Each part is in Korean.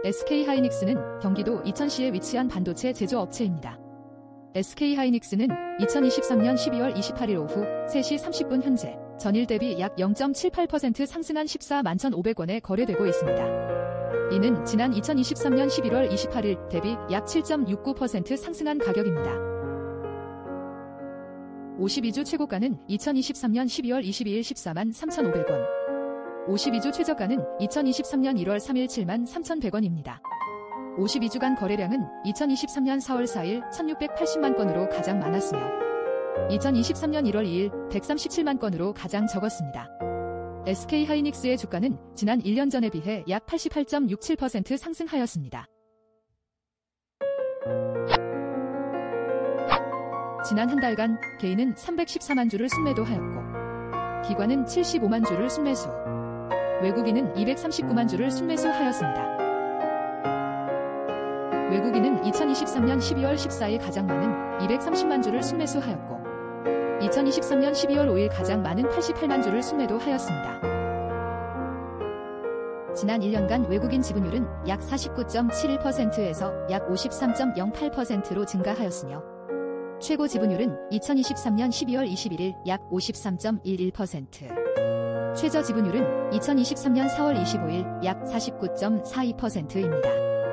SK하이닉스는 경기도 이천시에 위치한 반도체 제조업체입니다. SK하이닉스는 2023년 12월 28일 오후 3시 30분 현재 전일 대비 약 0.78% 상승한 14만 1,500원에 거래되고 있습니다. 이는 지난 2023년 11월 28일 대비 약 7.69% 상승한 가격입니다. 52주 최고가는 2023년 12월 22일 14만 3,500원, 52주 최저가는 2023년 1월 3일 7만 3,100원입니다. 52주간 거래량은 2023년 4월 4일 1,680만 건으로 가장 많았으며 2023년 1월 2일 137만 건으로 가장 적었습니다. SK하이닉스의 주가는 지난 1년 전에 비해 약 88.67% 상승하였습니다. 지난 한 달간 개인은 314만 주를 순매도하였고 기관은 75만 주를 순매수, 외국인은 239만 주를 순매수하였습니다. 외국인은 2023년 12월 14일 가장 많은 230만 주를 순매수하였고 2023년 12월 5일 가장 많은 88만 주를 순매도하였습니다. 지난 1년간 외국인 지분율은 약 49.71%에서 약 53.08%로 증가하였으며 최고 지분율은 2023년 12월 21일 약 53.11%, 최저 지분율은 2023년 4월 25일 약 49.42%입니다.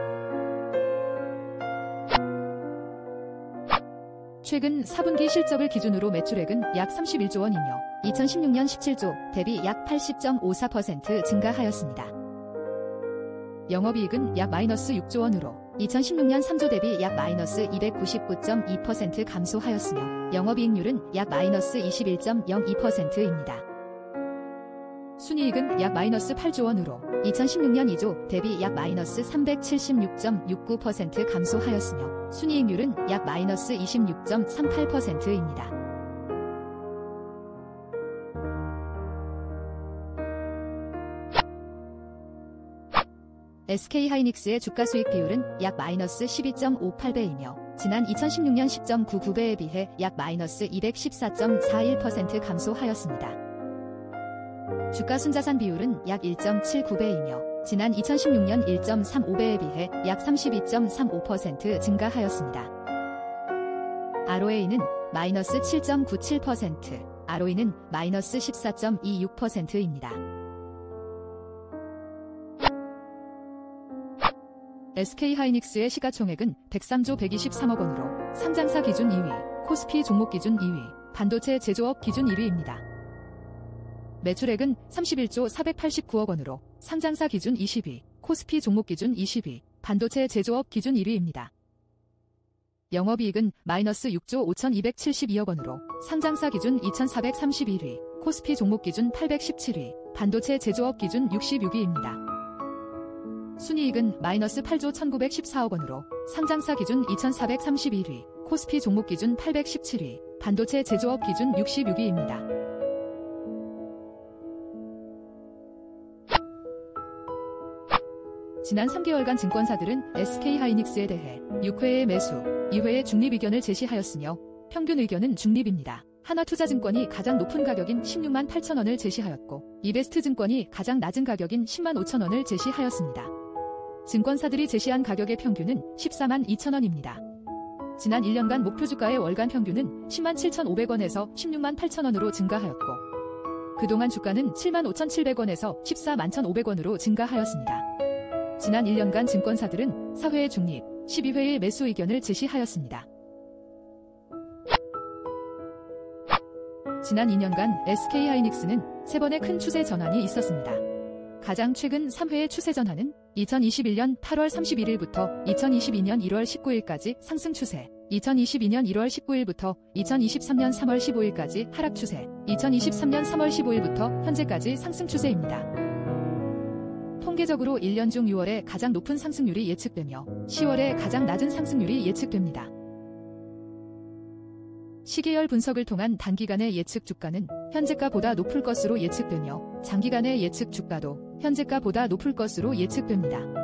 최근 4분기 실적을 기준으로 매출액은 약 31조 원이며 2016년 17조 대비 약 80.54% 증가하였습니다. 영업이익은 약 마이너스 6조 원으로 2016년 3조 대비 약 마이너스 299.2% 감소하였으며 영업이익률은 약 마이너스 21.02%입니다. 순이익은 약 마이너스 8조 원으로 2016년 2조 대비 약 마이너스 376.69% 감소하였으며 순이익률은 약 마이너스 26.38%입니다. SK하이닉스의 주가수익 비율은 약 마이너스 12.58배이며 지난 2016년 10.99배에 비해 약 마이너스 214.41% 감소하였습니다. 주가순자산 비율은 약 1.79배이며 지난 2016년 1.35배에 비해 약 32.35% 증가하였습니다. ROA는 마이너스 7.97%, ROE는 마이너스 14.26%입니다. SK하이닉스의 시가총액은 103조 123억 원으로 상장사 기준 2위, 코스피 종목 기준 2위, 반도체 제조업 기준 1위입니다. 매출액은 31조 489억 원으로 상장사 기준 20위, 코스피 종목 기준 20위, 반도체 제조업 기준 1위입니다. 영업이익은 마이너스 6조 5,272억 원으로 상장사 기준 2,431위, 코스피 종목 기준 817위, 반도체 제조업 기준 66위입니다. 순이익은 마이너스 8조 1,914억 원으로 상장사 기준 2,431위, 코스피 종목 기준 817위, 반도체 제조업 기준 66위입니다. 지난 3개월간 증권사들은 SK하이닉스에 대해 6회의 매수, 2회의 중립 의견을 제시하였으며 평균 의견은 중립입니다. 하나투자증권이 가장 높은 가격인 16만 8천 원을 제시하였고 이베스트증권이 가장 낮은 가격인 10만 5천 원을 제시하였습니다. 증권사들이 제시한 가격의 평균은 14만 2천 원입니다. 지난 1년간 목표주가의 월간 평균은 10만 7,500원에서 16만 8천 원으로 증가하였고 그동안 주가는 7만 5,700원에서 14만 1,500원으로 증가하였습니다. 지난 1년간 증권사들은 4회의 중립, 12회의 매수 의견을 제시하였습니다. 지난 2년간 SK하이닉스는 3번의 큰 추세 전환이 있었습니다. 가장 최근 3회의 추세 전환은 2021년 8월 31일부터 2022년 1월 19일까지 상승 추세, 2022년 1월 19일부터 2023년 3월 15일까지 하락 추세, 2023년 3월 15일부터 현재까지 상승 추세입니다. 통계적으로 1년 중 6월에 가장 높은 상승률이 예측되며 10월에 가장 낮은 상승률이 예측됩니다. 시계열 분석을 통한 단기간의 예측 주가는 현재가보다 높을 것으로 예측되며 장기간의 예측 주가도 현재가보다 높을 것으로 예측됩니다.